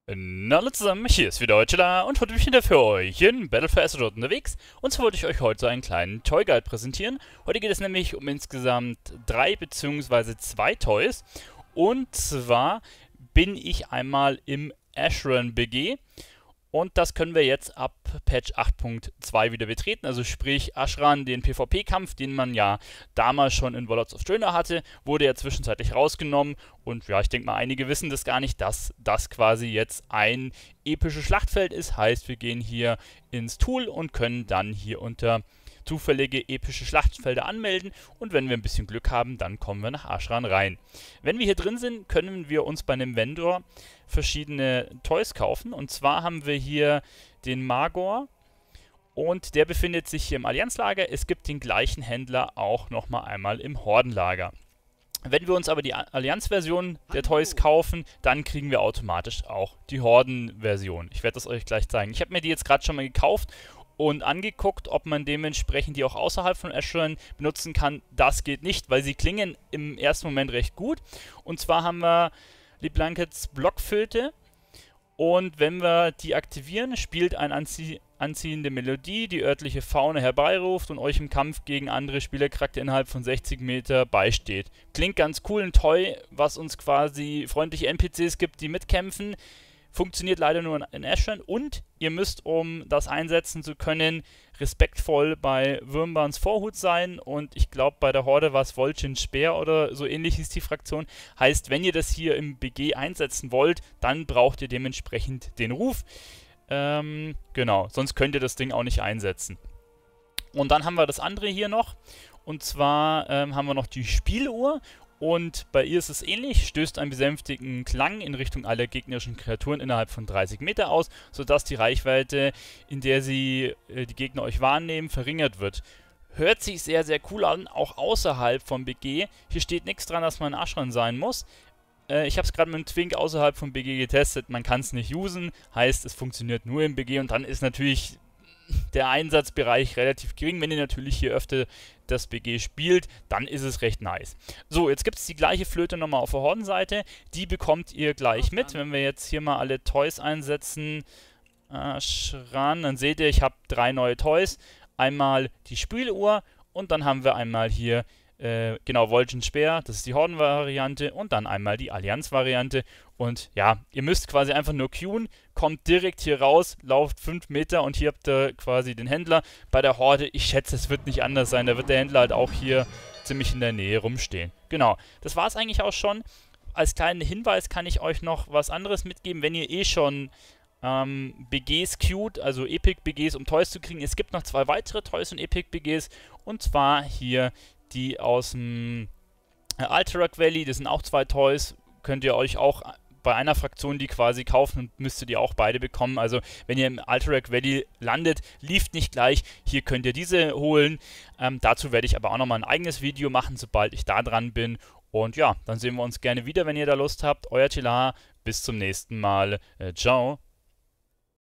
Na hallo zusammen, hier ist wieder Deutschela und heute bin ich wieder für euch in Battle for Azeroth unterwegs. Und zwar wollte ich euch heute so einen kleinen Toy Guide präsentieren. Heute geht es nämlich um insgesamt 3 bzw. 2 Toys. Und zwar bin ich einmal im Ashran BG. Und das können wir jetzt ab Patch 8.2 wieder betreten. Also sprich Ashran, den PvP-Kampf, den man ja damals schon in Warlords of Draenor hatte, wurde ja zwischenzeitlich rausgenommen. Und ja, ich denke mal, einige wissen das gar nicht, dass das quasi jetzt ein episches Schlachtfeld ist. Heißt, wir gehen hier ins Tool und können dann hier unter zufällige epische Schlachtfelder anmelden, und wenn wir ein bisschen Glück haben, dann kommen wir nach Ashran rein. Wenn wir hier drin sind, können wir uns bei einem Vendor verschiedene Toys kaufen, und zwar haben wir hier den Magor, und der befindet sich hier im Allianzlager. Es gibt den gleichen Händler auch nochmal einmal im Hordenlager. Wenn wir uns aber die Allianz-Version der Toys kaufen, dann kriegen wir automatisch auch die Horden-Version. Ich werde das euch gleich zeigen. Ich habe mir die jetzt gerade schon mal gekauft und angeguckt, ob man dementsprechend die auch außerhalb von Ashran benutzen kann. Das geht nicht, weil sie klingen im ersten Moment recht gut. Und zwar haben wir die Blankets Blockflöte, und wenn wir die aktivieren, spielt eine anziehende Melodie, die örtliche Fauna herbeiruft und euch im Kampf gegen andere Spielercharakter innerhalb von 60 Meter beisteht. Klingt ganz cool, ein Toy, was uns quasi freundliche NPCs gibt, die mitkämpfen. Funktioniert leider nur in Ashran, und ihr müsst, um das einsetzen zu können, respektvoll bei Würmbans Vorhut sein, und ich glaube, bei der Horde war es Vol'jin Speer oder so ähnlich hieß die Fraktion. Heißt, wenn ihr das hier im BG einsetzen wollt, dann braucht ihr dementsprechend den Ruf. Genau, sonst könnt ihr das Ding auch nicht einsetzen. Und dann haben wir das andere hier noch, und zwar haben wir noch die Spieluhr. Und bei ihr ist es ähnlich, stößt einen besänftigten Klang in Richtung aller gegnerischen Kreaturen innerhalb von 30 Meter aus, sodass die Reichweite, in der die Gegner euch wahrnehmen, verringert wird. Hört sich sehr, sehr cool an, auch außerhalb vom BG. Hier steht nichts dran, dass man in Ashran sein muss. Ich habe es gerade mit dem Twink außerhalb vom BG getestet, man kann es nicht usen, heißt es funktioniert nur im BG, und dann ist natürlich der Einsatzbereich relativ gering. Wenn ihr natürlich hier öfter das BG spielt, dann ist es recht nice. So, jetzt gibt es die gleiche Flöte nochmal auf der Hordenseite. Die bekommt ihr gleich mit. Wenn wir jetzt hier mal alle Toys einsetzen, Ashran, dann seht ihr, ich habe 3 neue Toys. Einmal die Spieluhr, und dann haben wir einmal hier genau, Vol'jin Speer, das ist die Horden-Variante, und dann einmal die Allianz-Variante. Und ja, ihr müsst quasi einfach nur queuen, kommt direkt hier raus, lauft 5 Meter, und hier habt ihr quasi den Händler. Bei der Horde, ich schätze, es wird nicht anders sein, da wird der Händler halt auch hier ziemlich in der Nähe rumstehen. Genau, das war es eigentlich auch schon. Als kleinen Hinweis kann ich euch noch was anderes mitgeben, wenn ihr eh schon BGs queued, also Epic BGs, um Toys zu kriegen. Es gibt noch 2 weitere Toys und Epic BGs, und zwar hier die aus dem Alterac Valley. Das sind auch 2 Toys. Könnt ihr euch auch bei einer Fraktion die quasi kaufen, und müsstet ihr auch beide bekommen. Also wenn ihr im Alterac Valley landet, lieft nicht gleich. Hier könnt ihr diese holen. Dazu werde ich aber auch nochmal ein eigenes Video machen, sobald ich da dran bin. Und ja, dann sehen wir uns gerne wieder, wenn ihr da Lust habt. Euer Tila, bis zum nächsten Mal. Ciao.